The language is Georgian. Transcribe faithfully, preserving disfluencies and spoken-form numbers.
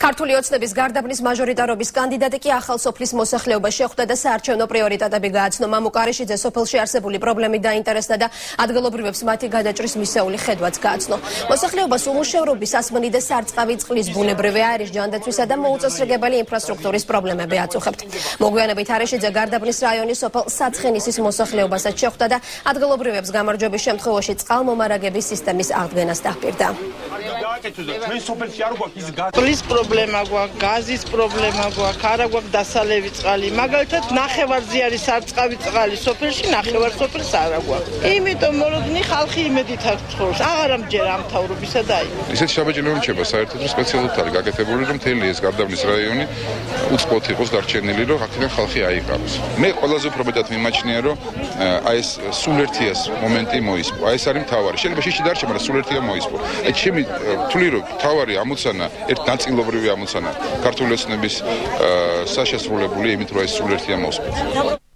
ქართული ოცნების გარდაბნის მაჟორიტარობის კანდიდატი კი ახალსოფლის მოსახლეობას შეხვდა და საარჩევნო პრიორიტეტები გააცნო. მამუკა არეშიძე სოფელში არსებული პრობლემით დაინტერესდა და ადგილობრივებს მათი გადაჭრის მისეული ხედვაც გააცნო. მოსახლეობას უმუშევრობის, სასმელი და სარწყავი, წყლის, ბუნებრივი, აირის, ჯანდაცვისა და მოუწესრიგებელი ინფრასტრუქტურის პრობლემები აწუხებთ. მოგვიანებით არეშიძე გარდაბნის რაიონის სოფელ საცხენისის მოსახლეობასაც შეხვდა და ადგილობრივებს გამარჯვების შემთხვევაში წყალმომარაგების სისტემის აღდგენას დაჰპირდა. წყლის პრობლემა გვაქვს, გაზის პრობლემა გვაქვს, არა გვაქვს დასალევი წყალი. მაგალითად, ნახევარზე არის სარწყავი წყალი სოფელში, ნახევარ სოფელს არა გვაქვს. იმიტომ მოლოდინი ხალხი იმედით არ ცხოვრობს. აღარ ამჯერა ამ მთავრობისა და აი. ისეთი საბაჭინო რჩება საერთოდ რომ სპეციალურად არის გაკეთებული, რომ მთელი ეს გარდაბნის რაიონი უწყლოდ იყოს დარჩენილი, რომ აქედან ხალხი აიღოს. მე ყველაზე უფრო მეტად მიმაჩნია, რომ აი ეს სულერთიას მომენტი მოისპო. აი ეს არის მთავარი. შეიძლება შიში დარჩა, მაგრამ სულერთია მოისპო. აი ჩემი თვლი რომ მთავარი ამოცანა, ერთ ნაწილობრივი ამოცანა ქართული ოცნების საშესრულებული იმით რომ ეს სულერთია მოსპო.